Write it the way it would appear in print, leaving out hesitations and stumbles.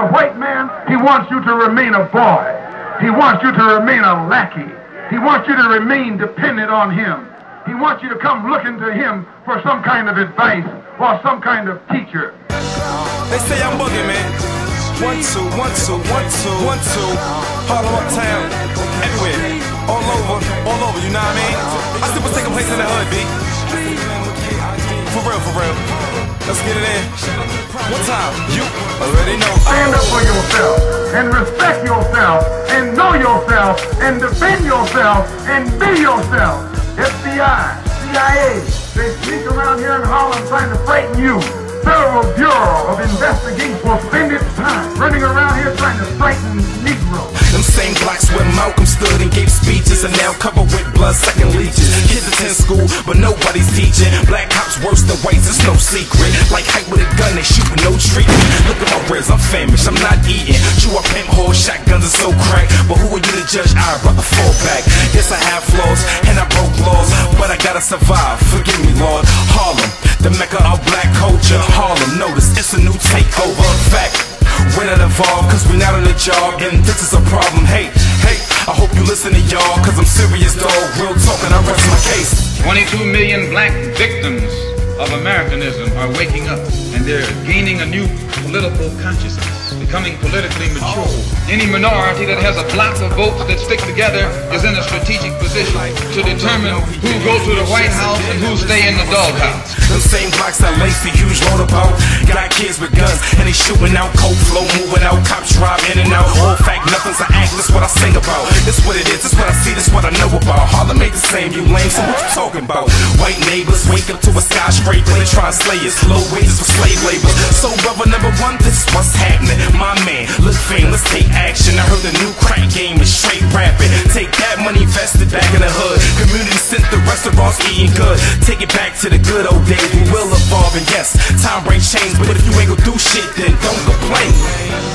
The white man, he wants you to remain a boy. He wants you to remain a lackey. He wants you to remain dependent on him. He wants you to come looking to him for some kind of advice or some kind of teacher. They say I'm bugging, man. 1, 2, 1, 2, 1, 2, 1, 2. Harlem uptown, everywhere, all over, you know what I mean? I still was taking place in the hood, B. For real. Let's get it in. One time, you already know. Stand up for yourself, and respect yourself, and know yourself, and defend yourself, and be yourself. FBI, CIA, they sneak around here in Harlem trying to frighten you. Federal Bureau of Investigation will spend its time running around here trying to frighten Negroes. Them same blocks where Malcolm stood and gave speeches are now covered with blood-sucking leeches. Kids attend school, but nobody's teaching. Black cops worse than whites, it's no secret. Like hype with a gun, they shoot with no treatment. Look at my ribs, I'm famished, I'm not eating. True, I pimp whole shotguns are so cracked. But who are you to judge? I'd rather fall back. Yes, I have flaws, and I broke laws, but I gotta survive. Forgive me, Lord. Harlem, the mecca of black culture. Harlem, notice it's a new takeover. Fact, when it evolved, cause we not on the job, and this is a problem. Hey, I hope you listen to y'all, cause I'm serious, dog. Real talk, and I rest my case. 22 million black victims of Americanism are waking up, and they're gaining a new political consciousness, becoming politically mature. Any minority that has a block of votes that stick together is in a strategic position to determine who go to the White House and who stay in the doghouse. Them same blocks that Lacey Hughes wrote about got kids with guns, and they shooting out, cold flow moving out, cops drive in and out. All fact, nothing's an act, that's what I sing about. This what it is, this what I see, this what I know about. Harlem ain't the same, you lame, so what you talking about? White neighbors wake up to a skyscraper, they try and slay us, low wages for slave labor. So brother number one, this is what's happening. My man, look fame, let's take action. I heard the new crack game is straight rapping. Take that money vested back in the hood. Community sent the restaurants eating good. Take it back to the good old days. We will evolve, and yes, time brings change, but if you ain't gonna do shit, then don't complain.